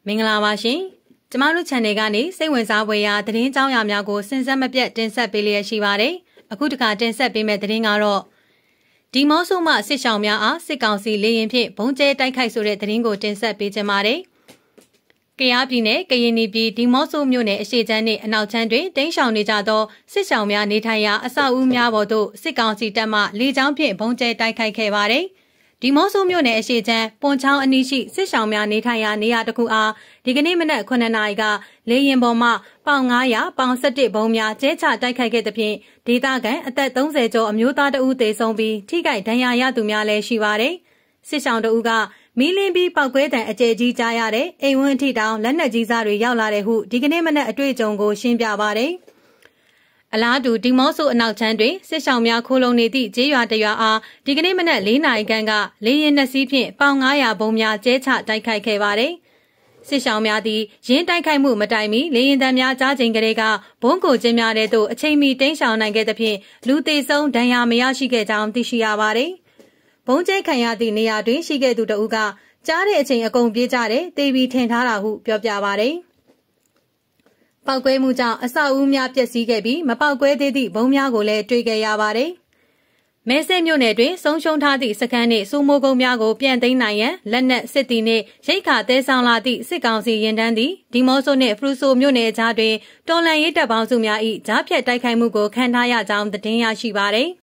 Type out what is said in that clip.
မင်္ဂလာပါရှင်ကျမတို့ channel ကနေစိတ်ဝင်စားဖွယ်ရာသတင်းကြောင်းရာများကိုစဉ်ဆက်မပြတ်တင်ဆက်ပေးလျက်ရှိပါတယ်အခုတခါတင်ဆက်ပေးမယ့်သတင်းကတော့ဒီမော့ဆိုမှစစ်ဆောင်များအားစစ်ကောင်စီလေရင်ဖြင့်ဘုံကျဲတိုက်ခိုက်ဆိုတဲ့သတင်းကိုတင်ဆက်ပေးချင်ပါတယ်ကယားပြည်နယ်ကရင်ပြည်ဒီမော့ဆိုမြို့နယ်အရှေ့ချမ်းနှင့်အနောက်ချမ်းတွင်တိမ်းရှောင်နေကြသောစစ်ဆောင်များနေထိုင်ရာအဆောက်အဦများပေါ်သို့စစ်ကောင်စီတပ်မှလေကြောင်းဖြင့်ဘုံကျဲတိုက်ခိုက်ခဲ့ပါတယ်ဒီမော့ဆိုမြို့နယ်အရှေ့ချမ်းပွန်ချောင်းအနီးရှိစစ်ဆောင်များနေထိုင်ရာနေရာတစ်ခုအားဒီကနေ့မနက်9 နာရီကလေရင်ပေါ်မှပေါင်900ပေါင်17ဘုံများကျဲချတိုက်ခိုက်ခဲ့သဖြင့်ဒေသခံအသက်30ကျော်အမျိုးသားတဦးသေဆုံးပြီးထိခိုက်ဒဏ်ရာရသူများလည်းရှိပါတယ်စစ်ဆောင်တဦးကမီးလင်းပြီးပောက်ကွဲတံအကျယ်ကြီးကြားရတဲ့အိမ်ဝန်းထိတောင်လက်နက်ကြီးစားတွေရောက်လာတဲ့ဟုဒီကနေ့မနက်အတွေ့အကြုံကိုရှင်းပြပါတယ်အလားတူဒီမော့ဆိုအနောက်ချမ်းတွင်စစ်ဆောင်များခိုးလုံနေသည့်ကျေးရွာတရွာအားဒီကနေ့မနက်4 နာရီခန့်ကလေရင်နှစ်စီးဖြင့်ပေါင်900ဘုံများကျဲချတိုက်ခိုက်ခဲ့ပါတယ်စစ်ဆောင်များသည်ရင်းတိုက်ခိုက်မှုမတိုင်မီလေရင်တံများကြားချိန်ကလေးကဘုံကိုကျင်းများတဲ့သို့အချိန်မီတိမ်းရှောင်နိုင်ခဲ့သဖြင့်လူသေဆုံးဒဏ်ရာမရရှိခဲ့ကြောင်းသိရှိရပါတယ်ဘုံကျဲခံရသည့်နေရာတွင်ရှိခဲ့သူတဦးကကြားတဲ့အချိန်အကုန်ပြေးကြတယ်တေးပြီးထင်ထားတာဟုပြောပြပါတယ်ပောက်ကွဲမှုကြောင့်အဆောက်အဦများပျက်စီးခဲ့ပြီးမပောက်ကွဲသေးသည့်ဘုံများကိုလည်းတွေ့ခဲ့ရပါတယ်မဲဆဲမြို့နယ်တွင်ဆုံးရှုံးထားသည့်စခန်းနှင့်စိုးမိုးကုန်းများကိုပြန်သိမ်းနိုင်ရန်လက်နက်စစ်သည်နှင့်ရိတ်ခါတဲဆောင်လာသည့်စစ်ကောင်စီရင်တန်းသည်ဒီမော့ဆိုနှင့်ဖရူဆိုမြို့နယ်ကြားတွင်တော်လှန်ရေးတပ်ပေါင်းစုများ၏ကြားဖြတ်တိုက်ခိုက်မှုကိုခံထားရကြောင်းသတင်းရရှိပါသည်